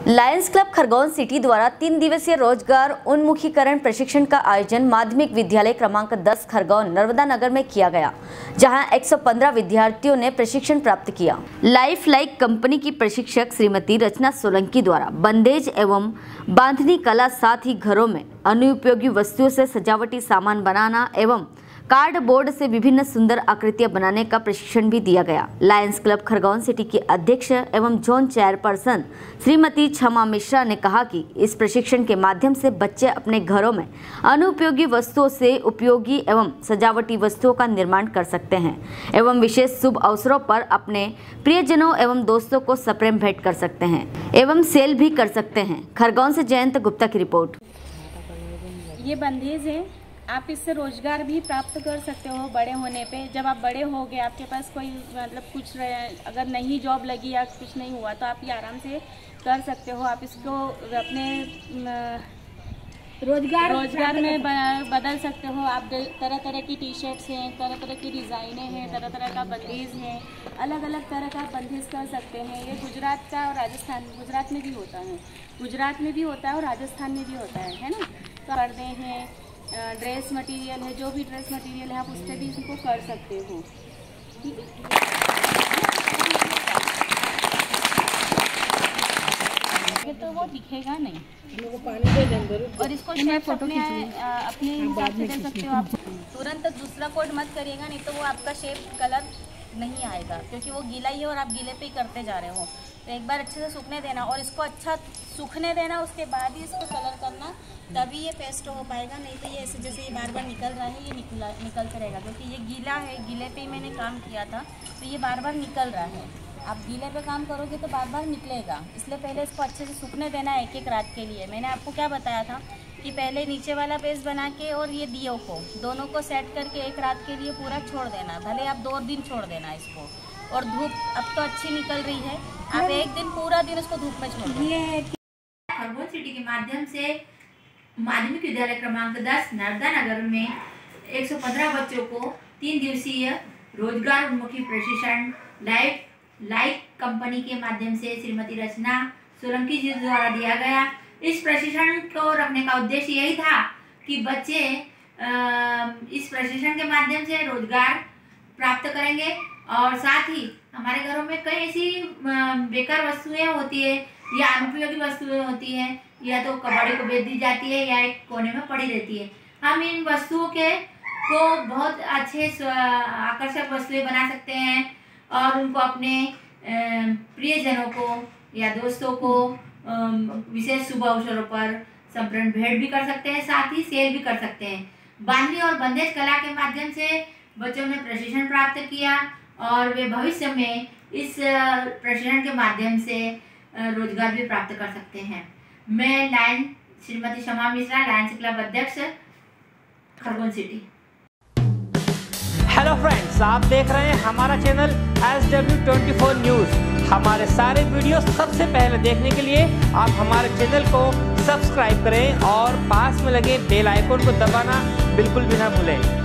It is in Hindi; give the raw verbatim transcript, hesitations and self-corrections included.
लायंस क्लब खरगोन सिटी द्वारा तीन दिवसीय रोजगार उन्मुखीकरण प्रशिक्षण का आयोजन माध्यमिक विद्यालय क्रमांक दस खरगोन नर्मदा नगर में किया गया, जहां एक सौ पंद्रह विद्यार्थियों ने प्रशिक्षण प्राप्त किया। लाइफ लाइक कंपनी की प्रशिक्षक श्रीमती रचना सोलंकी द्वारा बंदेज एवं बांधनी कला, साथ ही घरों में अनुपयोगी वस्तुओं से सजावटी सामान बनाना एवं कार्डबोर्ड से विभिन्न सुंदर आकृतियां बनाने का प्रशिक्षण भी दिया गया। लायंस क्लब खरगोन सिटी की अध्यक्ष एवं जोन चेयरपर्सन श्रीमती क्षमा मिश्रा ने कहा कि इस प्रशिक्षण के माध्यम से बच्चे अपने घरों में अनुपयोगी वस्तुओं से उपयोगी एवं सजावटी वस्तुओं का निर्माण कर सकते हैं एवं विशेष शुभ अवसरों पर अपने प्रियजनों एवं दोस्तों को सप्रेम भेंट कर सकते हैं एवं सेल भी कर सकते हैं। खरगोन से जयंत गुप्ता की रिपोर्ट। ये बंदेज है, आप इससे रोजगार भी प्राप्त कर सकते हो बड़े होने पे। जब आप बड़े हो गए, आपके पास कोई मतलब कुछ अगर नहीं जॉब लगी या कुछ नहीं हुआ तो आप ये आराम से कर सकते हो। आप इसको अपने रोजगार रोजगार में बदल सकते हो। आप तरह तरह की टी शर्ट्स हैं, तरह तरह की डिज़ाइनें हैं, तरह तरह का बंदेज है, अलग अलग तरह का बंदेज कर सकते हैं। ये गुजरात का और राजस्थान, गुजरात में भी होता है, गुजरात में भी होता है और राजस्थान में भी होता है, है ना। तो पर्दे हैं, ड्रेस मटेरियल है, जो भी ड्रेस मटेरियल है आप उससे भी इसको कर सकते हो। ठीक है, तो वो दिखेगा नहीं और इसको शेप अपने अपने हिसाब से दे सकते हो। आप तुरंत दूसरा कोट मत करिएगा, नहीं तो वो आपका शेप कलर नहीं आएगा, क्योंकि वो गीला ही है और आप गीले पे ही करते जा रहे हो। तो एक बार अच्छे से सूखने देना और इसको अच्छा सूखने देना, उसके बाद ही इसको कलर करना, तभी ये पेस्ट हो पाएगा। नहीं तो ये ऐसे जैसे ये बार बार निकल रहा है, ये निकला निकलते रहेगा, क्योंकि ये गीला है, गीले पे ही मैंने काम किया था, तो ये बार बार निकल रहा है। आप गीले पे काम करोगे तो बार बार निकलेगा, इसलिए पहले इसको अच्छे से सूखने देना है एक एक रात के लिए। मैंने आपको क्या बताया था कि पहले नीचे वाला बेस बना के और ये दियों को दोनों को सेट करके एक रात के लिए पूरा छोड़ देना, भले आप दो दिन छोड़ देना इसको। और धूप अब तो अच्छी निकल रही है, आप एक दिन पूरा दिन उसको धूप में छोड़ दें। खरगोन सिटी के माध्यम से माध्यमिक विद्यालय क्रमांक दस नर्मदा नगर में एक सौ पंद्रह बच्चों को तीन दिवसीय रोजगार उन्मुखी प्रशिक्षण लाइफ लाइक कंपनी के माध्यम से श्रीमती रचना सोलंकी जी द्वारा दिया गया। इस प्रशिक्षण को रखने का उद्देश्य यही था कि बच्चे इस प्रशिक्षण के माध्यम से रोजगार प्राप्त करेंगे और साथ ही हमारे घरों में कई ऐसी बेकार वस्तुएं होती है या अनुपयोगी वस्तुएं होती हैं, या तो कबाड़ी को बेच दी जाती है या एक कोने में पड़ी रहती है। हम इन वस्तुओं के को बहुत अच्छे आकर्षक वस्तुएं बना सकते हैं और उनको अपने प्रियजनों को या दोस्तों को विशेष शुभ अवसरों पर संप्रण भेंट भी कर सकते हैं, साथ ही सेल भी कर सकते हैं। बांधनी और बंदेज कला के माध्यम से बच्चों ने प्रशिक्षण प्राप्त किया और वे भविष्य में इस प्रशिक्षण के माध्यम से रोजगार भी प्राप्त कर सकते हैं। मैं लायन श्रीमती क्षमा मिश्रा, लायंस क्लब अध्यक्ष, खरगोन सिटी। हेलो फ्रेंड्स, आप देख रहे हैं हमारा channel S W twenty four news. हमारे सारे वीडियो सबसे पहले देखने के लिए आप हमारे चैनल को सब्सक्राइब करें और पास में लगे बेल आइकन को दबाना बिल्कुल भी ना भूलें।